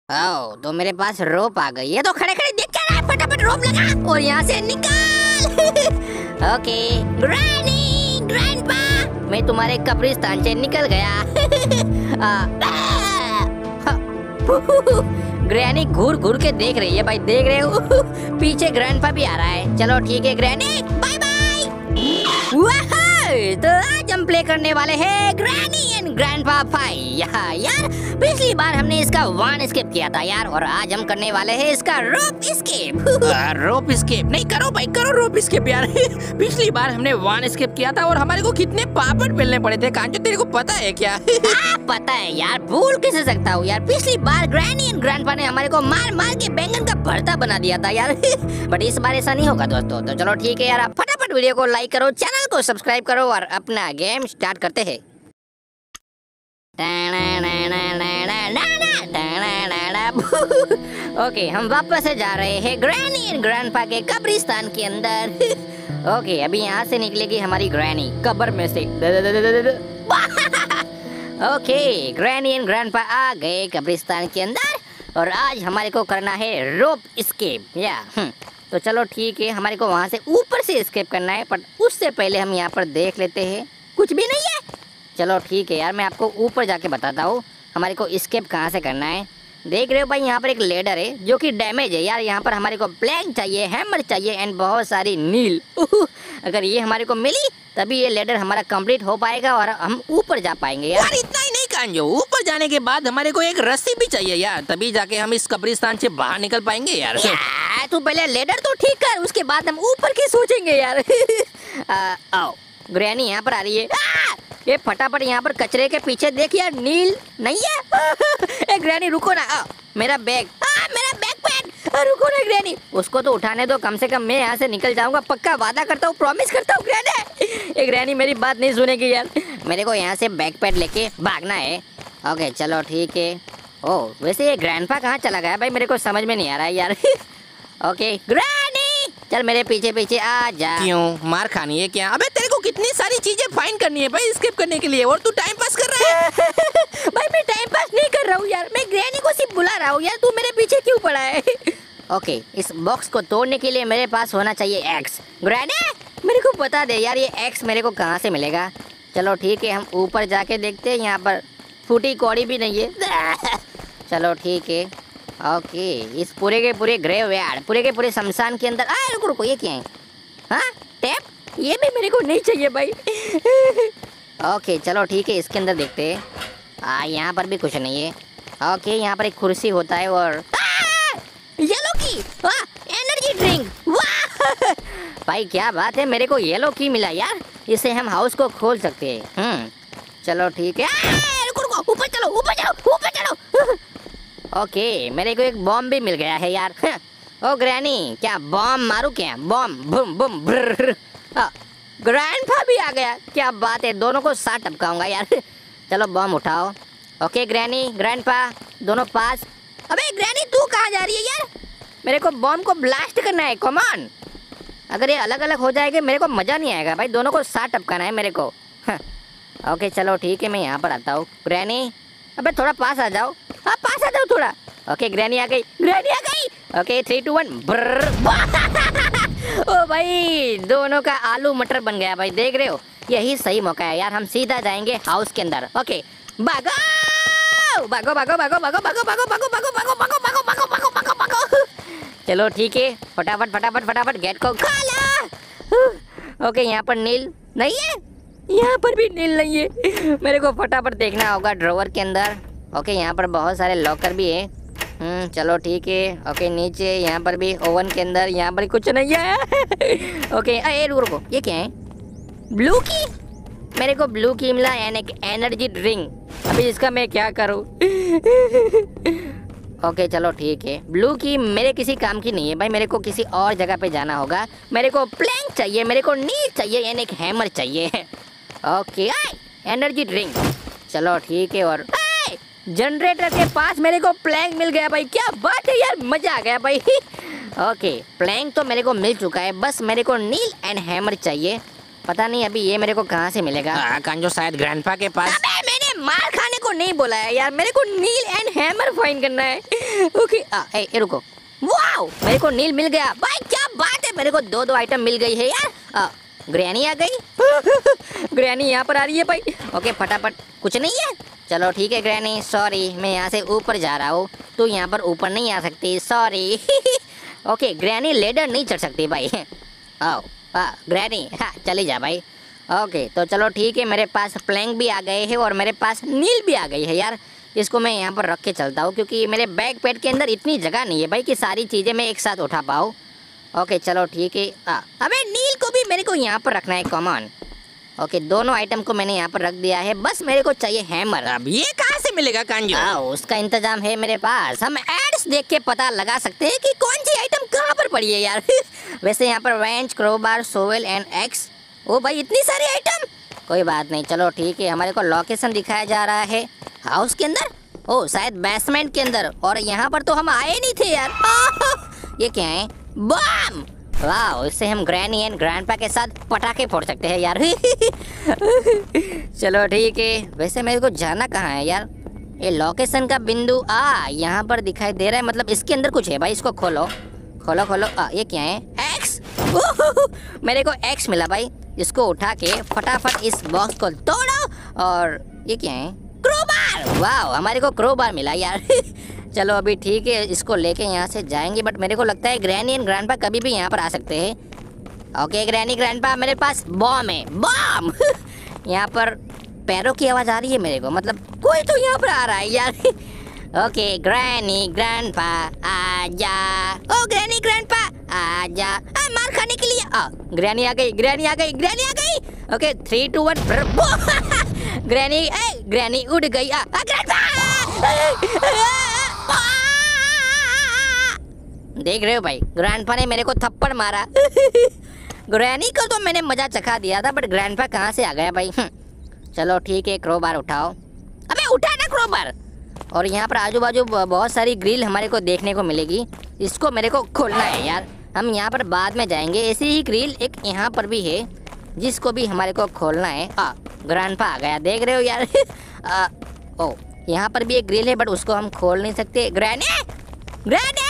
ओ, तो मेरे पास रोप आ गई है, तो खड़े खड़े देख क्या रहा है, फटाफट रोप लगा और यहाँ से निकल। ओके ग्रैनी, ग्रैंडपा, मैं तुम्हारे कब्रिस्तान से निकल गया। ग्रैनी घूर घूर के देख रही है भाई, देख रहे हो? पीछे ग्रैंडपा भी आ रहा है। चलो ठीक है ग्रैनी, बाय बाय। तो आज हम प्ले करने वाले हैं ग्रैनी एंड ग्रैंडपा फाइट। यार पिछली बार हमने इसका वन स्केप किया था यार, और आज हम करने वाले हैं इसका रोप स्केप। रोप स्केप नहीं, करो भाई करो रोप स्केप यार। पिछली बार हमने वन स्केप किया था और हमारे को कितने पापड़ बेलने पड़े थे कांचो, तेरे को पता है क्या? पता है यार, भूल कैसे सकता हूँ यार। पिछली बार ग्रैनी एंड ग्रैंडपा ने हमारे को मार मार के बैंगन का भरता बना दिया था यार। बट इस बार ऐसा नहीं होगा दोस्तों। तो चलो ठीक है यार, आप फटाफट वीडियो को लाइक करो, चैनल को सब्सक्राइब करो और अपना गेम स्टार्ट करते हैं। ओके, हम वापस से जा रहे हैं ग्रैनी एंड ग्रैंडपा के कब्रिस्तान के अंदर। ओके, अभी यहाँ से निकलेगी हमारी ग्रैनी कब्र में से। ओके, ग्रैनी एंड ग्रैंडपा आ गए कब्रिस्तान के अंदर और आज हमारे को करना है रोप स्केप या तो चलो ठीक है, हमारे को वहाँ से ऊपर से स्केप करना है, पर उससे पहले हम यहाँ पर देख लेते हैं। कुछ भी नहीं है। चलो ठीक है यार, मैं आपको ऊपर जाके बताता हूँ हमारे को स्केप कहाँ से करना है। देख रहे हो भाई, यहाँ पर एक लेडर है जो कि डैमेज है यार। यहाँ पर हमारे को प्लैंक चाहिए, हैमर चाहिए एंड बहुत सारी नील। अगर ये हमारे को मिली तभी ये लेडर हमारा कंप्लीट हो पाएगा और हम ऊपर जा पाएंगे यार। इतना ही नहीं कांजो, ऊपर जाने के बाद हमारे को एक रस्सी भी चाहिए यार, तभी जाके हम इस कब्रिस्तान से बाहर निकल पाएंगे यार। तू पहले लेडर तो ठीक कर, उसके बाद हम ऊपर की सोचेंगे यार। आओ, ग्रैनी यहाँ पर आ रही है। ये फटाफट यहाँ पर कचरे के पीछे देख यार, नील नहीं है। ग्रैनी रुको ना, मेरा बैग, मेरा बैकपैक, रुको ना ग्रैनी, उसको तो उठाने दो, कम से कम मैं यहाँ से निकल जाऊंगा, पक्का वादा करता हूँ, प्रॉमिस करता हूँ ग्रैनी। ग्रैनी मेरी बात नहीं सुनेगी यार, मेरे को यहाँ से बैकपैक लेके भागना है। ओके चलो ठीक है। ओ वैसे ये ग्रैंडपा कहाँ चला गया भाई, मेरे को समझ में नहीं आ रहा है यार। ओके ग्रैनी, चल मेरे पीछे पीछे आ जा। क्यों मार खानी है क्या? अबे तेरे को कितनी सारी चीजें फाइंड करनी है भाई स्किप करने के लिए, और तू टाइम पास कर रहा है। भाई मैं टाइम पास नहीं कर रहा हूँ यार, मैं ग्रैनी को सिर्फ बुला रहा हूँ यार, तू मेरे पीछे क्यों पड़ा है? ओके, इस बॉक्स को तोड़ने के लिए मेरे पास होना चाहिए एक्स। ग्रैनी मेरे को बता दे यार, ये एक्स मेरे को कहाँ से मिलेगा? चलो ठीक है, हम ऊपर जाके देखते हैं, यहाँ पर फूटी कौड़ी भी नहीं है। चलो ठीक है। ओके, इस पूरे के पूरे ग्रेव यार्ड, पूरे के पूरे शमशान के अंदर। रुको रुको, ये क्या है? हाँ टैप, ये भी मेरे को नहीं चाहिए भाई। ओके चलो ठीक है, इसके अंदर देखते हैं। यहाँ पर भी कुछ नहीं है। ओके, यहाँ पर एक कुर्सी होता है और येलो की एनर्जी ड्रिंक। वाह भाई क्या बात है, मेरे को येलो की मिला यार, इससे हम हाउस को खोल सकते हैं। चलो ठीक है। रुको रुको, ऊपर चलो ऊपर चलो ऊपर चलो। ओके, मेरे को एक बॉम्ब भी मिल गया है यार। ओ ग्रैनी, क्या बॉम्ब मारू क्या? बॉम्ब बूम बूम ब्रर। ग्रैंडपा भी आ गया, क्या बात है, दोनों को साथ टपकाऊंगा यार। चलो बॉम्ब उठाओ। ओके ग्रैनी ग्रैंडपा दोनों पास। अबे ग्रैनी तू कहाँ जा रही है यार? मेरे को बॉम्ब को ब्लास्ट करना है, कम ऑन। अगर ये अलग अलग हो जाएगा मेरे को मजा नहीं आएगा भाई, दोनों को साथ टपकाना है मेरे को। ओके चलो ठीक है, मैं यहाँ पर आता हूँ। ग्रैनी अबे थोड़ा पास आ जाओ, हाँ पास आ जाओ थोड़ा। ओके ग्रैनी आ गई, ग्रैनी आ गई। ओके 3 2 1 ब्रर। ओ भाई दोनों का आलू मटर बन गया भाई, देख रहे हो? यही सही मौका है यार, हम सीधा जाएंगे हाउस के अंदर। ओके भागो भागो भागो भागो भागो भागो भागो भागो भागो भागो भागो भागो भागो भागो भागो भागो। चलो ठीक है, फटाफट फटाफट फटाफट गेट को खोलो। ओके, यहाँ पर नील नहीं है, यहाँ पर भी नील नहीं है, मेरे को फटाफट देखना होगा ड्रॉवर के अंदर। ओके, यहाँ पर बहुत सारे लॉकर भी है। चलो ठीक है। ओके नीचे यहाँ पर भी ओवन के अंदर, यहाँ पर कुछ नहीं है। ओके रुको रुको, ये क्या है? ब्लू की, मेरे को ब्लू की मिला एनर्जी ड्रिंक। अभी इसका मैं क्या करूँ? ओके चलो ठीक है, ब्लू की मेरे किसी काम की नहीं है भाई, मेरे को किसी और जगह पे जाना होगा। मेरे को प्लैंक चाहिए, मेरे को नील चाहिए यानी एक हैमर चाहिए। ओके एनर्जी ड्रिंक, चलो ठीक है। और जनरेटर के पास मेरे को प्लैंक मिल गया भाई, क्या बात है यार, मजा आ गया भाई। ओके प्लैंक तो मेरे को मिल चुका है, बस मेरे को नील एंड हैमर चाहिए। पता नहीं अभी ये मेरे को कहाँ से मिलेगा। कांजो शायद ग्रैंडपा के पास। अबे मैंने मार खाने को नहीं बोला है यार, मेरे को नील एंड हैमर फाइंड करना है। ओके ए रुको, वाओ मेरे को नील मिल गया भाई, क्या बात है, मेरे को दो आइटम मिल गई है यार। ग्रैनी आ गई ग्रैनी यहाँ पर आ रही है भाई। ओके फटाफट, कुछ नहीं है, चलो ठीक है ग्रैनी, सॉरी मैं यहाँ से ऊपर जा रहा हूँ, तू यहाँ पर ऊपर नहीं आ सकती, सॉरी ओके ग्रैनी लेडर नहीं चढ़ सकती भाई आओ ग्रैनी, हाँ चली जा भाई। ओके तो चलो ठीक है, मेरे पास प्लैंक भी आ गए हैं और मेरे पास नील भी आ गई है यार। इसको मैं यहाँ पर रख के चलता हूँ क्योंकि मेरे बैग पैड के अंदर इतनी जगह नहीं है भाई कि सारी चीज़ें मैं एक साथ उठा पाऊँ। ओके चलो ठीक है। अबे नील को भी मेरे को यहाँ पर रखना है, कॉमन। ओके दोनों आइटम को मैंने यहाँ पर रख दिया है, बस मेरे को चाहिए हैमर। अब ये कहाँ से मिलेगा कांजो? उसका इंतजाम है मेरे पास, हम एड्स देख के पता लगा सकते हैं कि कौन सी आइटम कहाँ पर पड़ी है यार वैसे यहाँ पर wrench, crowbar, shovel and axe, ओ भाई इतनी सारी आइटम, कोई बात नहीं, चलो ठीक है। हमारे को लोकेशन दिखाया जा रहा है हाउस के अंदर, ओ शायद बेसमेंट के अंदर, और यहाँ पर तो हम आए नहीं थे यार ये क्या है, बम, वाह इससे हम ग्रैनी एंड ग्रैंडपा के साथ पटाखे फोड़ सकते हैं यार चलो ठीक है। वैसे मेरे को जाना कहाँ है यार, ये लोकेशन का बिंदु यहाँ पर दिखाई दे रहा है, मतलब इसके अंदर कुछ है भाई, इसको खोलो खोलो खोलो। ये क्या है, एक्स मेरे को एक्स मिला भाई, इसको उठा के फटाफट इस बॉक्स को तोड़ो। और ये क्या है, क्रोबार, वाह हमारे को क्रोबार मिला यार चलो अभी ठीक है, इसको लेके यहाँ से जाएंगे, बट मेरे को लगता है ग्रैनी एंड ग्रैंडपा कभी भी यहाँ पर आ सकते हैं। ओके ग्रैनी ग्रैंडपा, मेरे पास बॉम है, बॉम यहाँ पर पैरों की आवाज़ आ रही है मेरे को, मतलब कोई तो यहाँ पर आ रहा है यार ओके ग्रैनी ग्रैंडपा आजा, ओ ग्रैनी ग्रैंडपा आजा, मार खाने के लिए। ग्रैनी आ गई, ग्रैनी आ गई, ग्रैनी आ गई। ओके 3 2 1 ग्रैनी, ग्रैनी उड़ गई। देख रहे हो भाई, ग्रैंडपा ने मेरे को थप्पड़ मारा ग्रैनी को तो मैंने मजा चखा दिया था, बट ग्रैंडपा कहाँ से आ गया भाई। चलो ठीक है, क्रोबार उठाओ, अबे उठा ना क्रोबार। और यहाँ पर आजू बाजू बहुत सारी ग्रिल हमारे को देखने को मिलेगी, इसको मेरे को खोलना है यार, हम यहाँ पर बाद में जाएंगे। ऐसी ही ग्रिल एक यहाँ पर भी है जिसको भी हमारे को खोलना है। ग्रैंडपा आ गया, देख रहे हो यार ओ यहाँ पर भी एक ग्रिल है, बट उसको हम खोल नहीं सकते। ग्रैनी ग्रैनी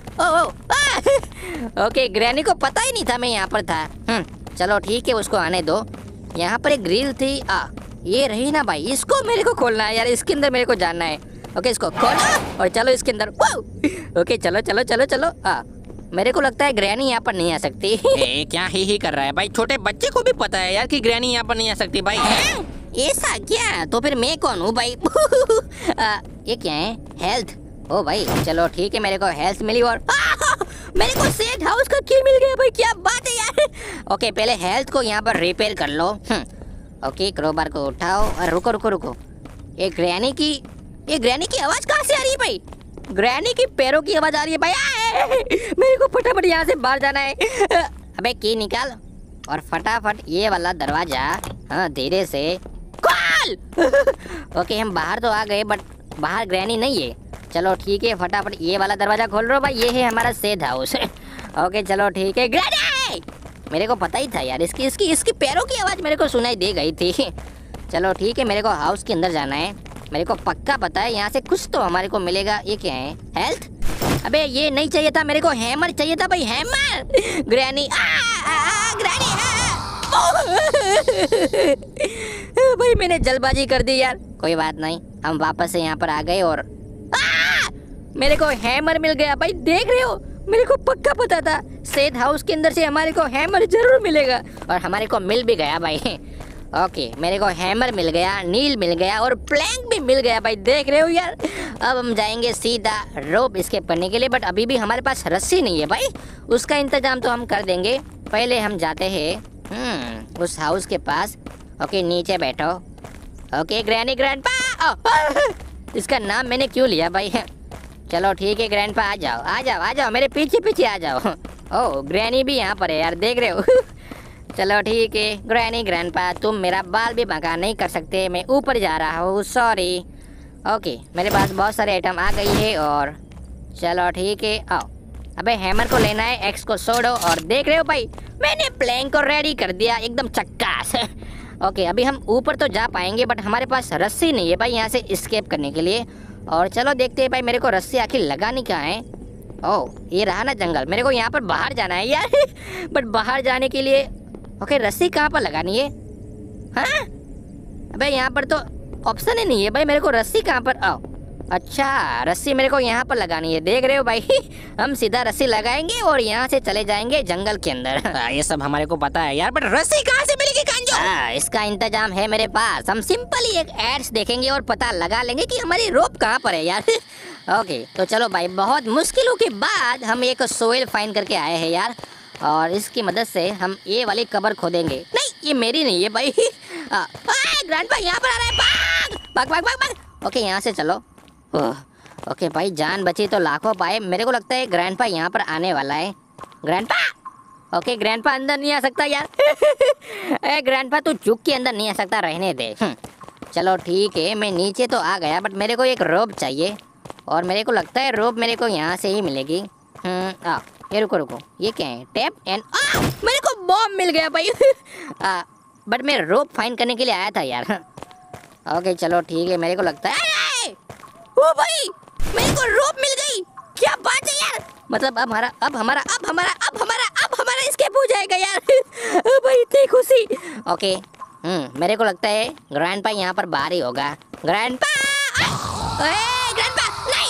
ओके ग्रैनी को पता ही नहीं था मैं यहाँ पर था। चलो ठीक है, उसको आने दो। यहाँ पर एक ग्रिल थी, ये रही ना भाई, इसको मेरे को खोलना है यार, इसके अंदर मेरे को जानना है। ओके इसको खोलो और चलो इसके अंदर। ओके चलो चलो चलो चलो। मेरे को लगता है ग्रैनी यहाँ पर नहीं आ सकती क्या ही कर रहा है भाई, छोटे बच्चे को भी पता है यार कि ग्रैनी यहाँ पर नहीं आ सकती भाई। ऐसा क्या, तो फिर मैं कौन हूँ भाई ये क्या है, हेल्थ, ओ भाई चलो ठीक है, मेरे को हेल्थ मिली और मेरे को सेट हाउस का की मिल गया भाई, क्या बात है यार। ओके पहले हेल्थ को यहाँ पर रिपेयर कर लो। ओके क्रोबार को उठाओ और रुको रुको रुको, ये ग्रैनी की आवाज कहाँ से आ रही है भाई, ग्रैनी की पैरों की आवाज आ रही है भाई। मेरे को फटाफट यहाँ से बाहर जाना है। अबे की निकाल और फटाफट ये वाला दरवाजा धीरे से खोल ओके हम बाहर तो आ गए, बट बाहर ग्रैनी नहीं है। चलो ठीक है, फटाफट ये वाला दरवाजा खोल रहा भाई, ये है हमारा सेट हाउस ओके चलो ठीक है। ग्रैनी, मेरे को पता ही था यार, इसकी पैरों की आवाज मेरे को सुनाई दे गई थी। चलो ठीक है, मेरे को हाउस के अंदर जाना है, मेरे को पक्का पता है यहाँ से कुछ तो हमारे को मिलेगा। ये क्या है, हेल्थ, अबे ये नहीं चाहिए था, मेरे को हैमर चाहिए था भाई, हैमर। ग्रैनी ग्रैनी भाई मैंने जल्दबाजी कर दी यार, कोई बात नहीं, हम वापस से यहाँ पर आ गए और मेरे को हैमर मिल गया भाई। देख रहे हो, मेरे को पक्का पता था सेट हाउस के अंदर से हमारे को हैमर जरूर मिलेगा, और हमारे को मिल भी गया भाई। ओके मेरे को हैमर मिल गया, नील मिल गया और प्लैंक भी मिल गया भाई, देख रहे हो यार। अब हम जाएंगे सीधा रोप एस्केप करने के लिए, बट अभी भी हमारे पास रस्सी नहीं है भाई, उसका इंतजाम तो हम कर देंगे। पहले हम जाते हैं उस हाउस के पास। ओके नीचे बैठो। ओके ग्रैनी ग्रैंडपा, इसका नाम मैंने क्यों लिया भाई। चलो ठीक है ग्रैंडपा, आ जाओ आ जाओ आ जाओ, मेरे पीछे पीछे आ जाओ। ओ ग्रैनी भी यहाँ पर है यार, देख रहे हो चलो ठीक है ग्रैनी ग्रैंडपा, तुम मेरा बाल भी बांका नहीं कर सकते, मैं ऊपर जा रहा हूँ, सॉरी। ओके मेरे पास बहुत सारे आइटम आ गई है, और चलो ठीक है आओ। अबे हैमर को लेना है, एक्स को छोड़ो, और देख रहे हो भाई मैंने प्लैंक को रेडी कर दिया एकदम चक्कास। ओके, अभी हम ऊपर तो जा पाएंगे बट हमारे पास रस्सी नहीं है भाई यहाँ से एस्केप करने के लिए। और चलो देखते हैं भाई मेरे को रस्सी आखिर लगानी कहाँ है। ओह, ये रहा ना जंगल, मेरे को यहाँ पर बाहर जाना है यार बट बाहर जाने के लिए ओके रस्सी कहाँ पर लगानी है? हाँ अबे यहाँ पर तो ऑप्शन ही नहीं है भाई, मेरे को रस्सी कहाँ पर? आओ, अच्छा रस्सी मेरे को यहाँ पर लगानी है, देख रहे हो भाई हम सीधा रस्सी लगाएंगे और यहाँ से चले जाएंगे जंगल के अंदर। ये सब हमारे को पता है यार, बट रस्सी कहाँ से मिलेगी कांजो? इसका इंतजाम है मेरे पास, हम सिंपली एक एड्स देखेंगे और पता लगा लेंगे कि हमारी रोप कहाँ पर है यार ओके, तो चलो भाई बहुत मुश्किलों के बाद हम एक सोइल फाइंड करके आए हैं यार, और इसकी मदद से हम ये वाली कबर खोदेंगे। नहीं ये मेरी नहीं है भाई ग्रैंडपा यहाँ पर आ रहा है, भाग भाग भाग भाग। ओके यहाँ से चलो। ओके भाई जान बची तो लाखों पाए। मेरे को लगता है ग्रैंडपा यहाँ पर आने वाला है। ग्रैंडपा ओके, ग्रैंडपा अंदर नहीं आ सकता यार ए ग्रैंडपा तू चुप के अंदर नहीं आ सकता, रहने दे। चलो ठीक है, मैं नीचे तो आ गया बट मेरे को एक रोप चाहिए और मेरे को लगता है रोप मेरे को यहाँ से ही मिलेगी। ये रुको रुको, ये क्या है? टैप एंड मेरे को बॉम्ब मिल गया भाई बट मैं रोप फाइंड करने के लिए आया था यार ओके चलो ठीक है, मेरे को लगता है ओ भाई मेरे को रोप मिल गई, क्या बात है यार। मतलब अब हमारा एस्केप हो जाएगा यार भाई इतनी खुशी। ओके मेरे को लगता है ग्रैंडपा यहाँ पर बाहर ही होगा। ग्रैंडपा ग्रैंडपा नहीं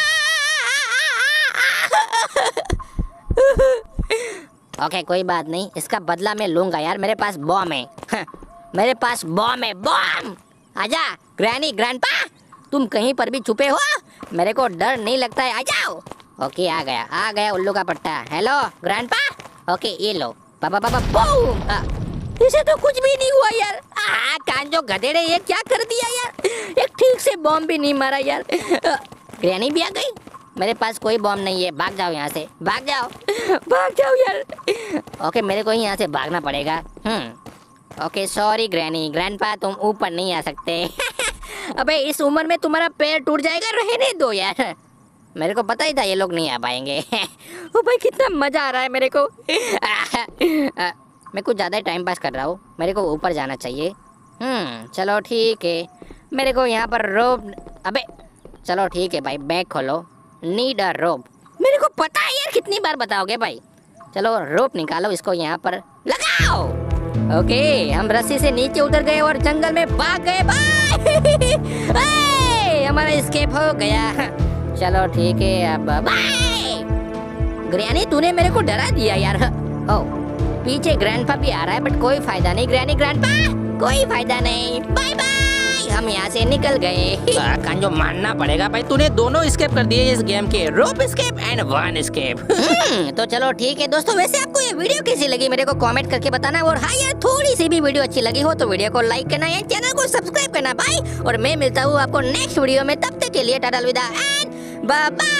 ओके कोई बात नहीं, इसका बदला मैं लूंगा यार, मेरे पास बॉम्ब है मेरे पास बॉम्ब है, बॉम्ब। आजा ग्रैनी ग्रैंडपा, तुम कहीं पर भी छुपे हो, मेरे को डर नहीं लगता है, आ जाओ। ओके आ गया उल्लू का पट्टा। हेलो ग्रैंडपा, ओके ये लो पापा पापा बूम। इसे तो कुछ भी नहीं हुआ यार। कांजो गधेड़े ये क्या कर दिया यार, एक ठीक से बॉम्ब भी नहीं मारा यार। ग्रैनी भी आ गई, मेरे पास कोई बॉम्ब नहीं है, भाग जाओ यहाँ से, भाग जाओ यार। ओके मेरे को ही यहाँ से भागना पड़ेगा। ओके सॉरी ग्रैनी, ग्रैंडपा तुम ऊपर नहीं आ सकते अबे इस उम्र में तुम्हारा पैर टूट जाएगा, रहने दो यार। मेरे को पता ही था ये लोग नहीं आ पाएंगे ओ भाई कितना मजा आ रहा है मेरे को मैं कुछ ज़्यादा ही टाइम पास कर रहा हूँ, मेरे को ऊपर जाना चाहिए। चलो ठीक है, मेरे को यहाँ पर रोप, अबे चलो ठीक है भाई बैग खोलो, नीड अ रोप। मेरे को पता है यार, कितनी बार बताओगे भाई। चलो रोप निकालो, इसको यहाँ पर लगाओ। ओके हम रस्सी से नीचे उतर गए और जंगल में भाग गए भाई हमारा एस्केप हो गया। चलो ठीक है अब बाय। ग्रैनी तूने मेरे को डरा दिया यार। ओ पीछे ग्रैंडपा भी आ रहा है बट कोई फायदा नहीं, ग्रैनी ग्रैंडपा कोई फायदा नहीं, बाय बाय हम यहाँ से निकल गए। कांजो मानना पड़ेगा भाई, तूने दोनों एस्केप कर दिए इस गेम के, rope escape and one escape तो चलो ठीक है दोस्तों, वैसे आपको ये वीडियो कैसी लगी मेरे को कमेंट करके बताना, और हाँ यार थोड़ी सी भी वीडियो अच्छी लगी हो तो वीडियो को लाइक करना या चैनल को सब्सक्राइब करना भाई। और मैं मिलता हूँ आपको नेक्स्ट वीडियो में, तब तक के लिए टाटा अलविदा एंड बाय बाय।